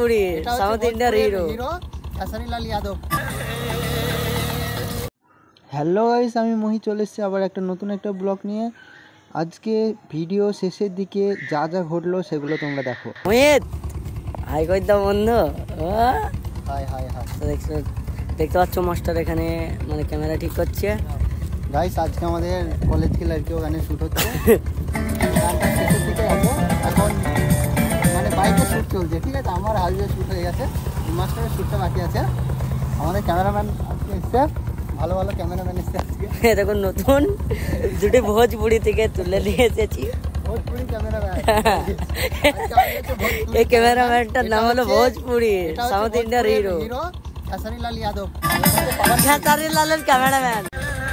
Bhojpuri south Indian hero Khesari Lal Yadav. Hello guys, আমি মহি চলে এসেছি আবার একটা নতুন একটা ব্লগ নিয়ে। আজকে ভিডিও শেষের দিকে যা যা ঘটলো সেগুলো তোমরা দেখো। মোহিত হাই কই দাও বন্ধু। Hi hi hi. তো দেখতে পাচ্ছ মাস্টার এখানে মানে ক্যামেরা ঠিক করছে। গাইস আজকে আমাদের কলেজ কি লড়কিও গানে শ্যুট হচ্ছে। গানটা শেষের দিকে আছে, এখন মানে বাইকে শ্যুট চলছে, ঠিক আছে। আমার হাইওয়ে শ্যুট হয়ে গেছে, মাস্টারের শ্যুটটা বাকি আছে। আমাদের ক্যামেরাম্যান আজকে এসছে, ভালো ভালো ক্যামেরাম্যান এসছে আজকে। দেখুন নতুন দুটো ভোজপুরি থেকে তুলে নিয়ে এসেছি। ভোজপুরি ক্যামেরাম্যান। এই ক্যামেরাম্যানটার নাম হলো ভোজপুরি সাউথ ইন্ডিয়ান হিরো খেসারি লাল যাদব। খেসারি লালের ক্যামেরাম্যান।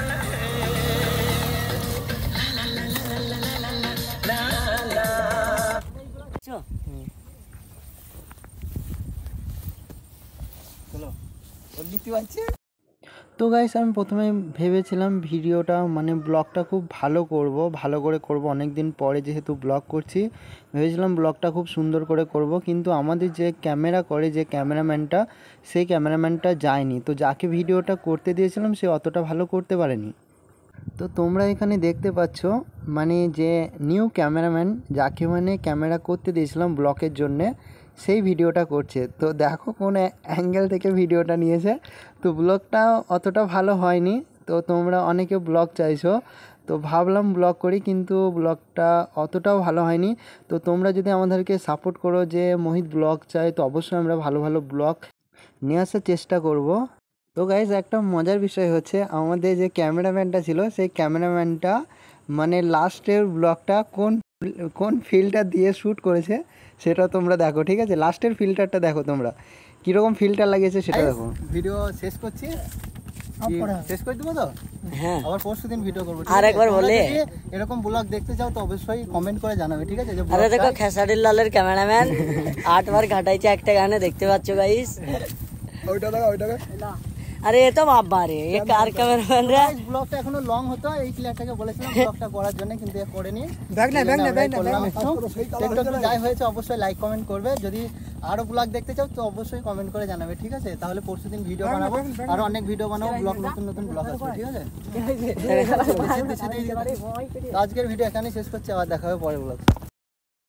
তো গাইস আমি প্রথমে ভেবেছিলাম ভিডিওটা মানে ব্লগটা খুব ভালো করে করব অনেক দিন পরে যেহেতু ব্লগ করছি, ভেবেছিলাম ব্লগটা খুব সুন্দর করে করব, কিন্তু আমাদের যে ক্যামেরা করে যে ক্যামেরাম্যানটা সেই ক্যামেরাম্যানটা যায়নি। তো যাকে ভিডিওটা করতে দিয়েছিলাম সে অতটা ভালো করতে পারেনি। তো তোমরা এখানে দেখতে পাচ্ছ মানে যে নিউ ক্যামেরাম্যান যাকে মানে ক্যামেরা করতে দিয়েছিলাম ব্লগের জন্যে, সেই ভিডিওটা করছে। তো দেখো কোন অ্যাঙ্গেল থেকে ভিডিওটা নিয়েছে। তো ব্লগটা অতটা ভালো হয়নি। তো তোমরা অনেকে ব্লগ চাইছো, তো ভাবলাম ব্লগ করি, কিন্তু ব্লগটা অতটাও ভালো হয়নি। তো তোমরা যদি আমাদেরকে সাপোর্ট করো যে মোহিত ব্লগ চাই, তো অবশ্যই আমরা ভালো ভালো ব্লগ নিয়ে আসার চেষ্টা করব। তো গাইজ একটা মজার বিষয় হচ্ছে আমাদের যে ক্যামেরাম্যানটা ছিল সেই ক্যামেরাম্যানটা মানে লাস্টের ব্লগটা কোন ফিল্টার দিয়ে শ্যুট করেছে সেটা তোমরা দেখো, ঠিক আছে। লাস্টের ফিল্টারটা দেখো তোমরা কীরকম ফিল্টার লাগিয়েছে সেটা দেখো। ভিডিও শেষ করছি, শেষ করে দেবো তো। হ্যাঁ, আবার পরশুদিন ভিডিও করবো। আর একবার বলে এরকম ব্লগ দেখতে চাও তো অবশ্যই কমেন্ট করে জানাবে, ঠিক আছে। আরে দেখো খেসারি লালের ক্যামেরাম্যান 8 বার ঘাটাইছে একটা গানে, দেখতে পাচ্ছ গাইস। ওইটা দেখো, ওইটা আরে এ তো বাবা রে, এ কার ক্যামেরাম্যান রে? ব্লগটা এখনো লং হতো, এই ক্লিয়ারটাকে বলেছিলাম ব্লগটা করার জন্য, কিন্তু এ করেনি। যাই হয়েছে অবশ্যই লাইক কমেন্ট করবে। যদি আরো ব্লগ দেখতে চাও তো অবশ্যই কমেন্ট করে জানাবে, ঠিক আছে। তাহলে পরশুদিন ভিডিও বানাবো, আরো অনেক ভিডিও বানাবো, ব্লগ নতুন ব্লগ আসবে, ঠিক আছে। আজকের ভিডিও এখানেই শেষ করছি, আবার দেখা হবে পরের ব্লগ।